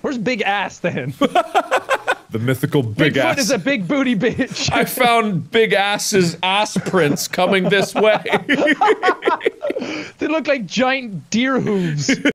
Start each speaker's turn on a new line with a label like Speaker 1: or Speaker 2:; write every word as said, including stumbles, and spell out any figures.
Speaker 1: Where's Big Ass then?
Speaker 2: The mythical Big
Speaker 1: Bigfoot
Speaker 2: Ass.
Speaker 1: is a big booty bitch.
Speaker 2: I found Big Ass's ass prints coming this way.
Speaker 1: They look like giant deer hooves.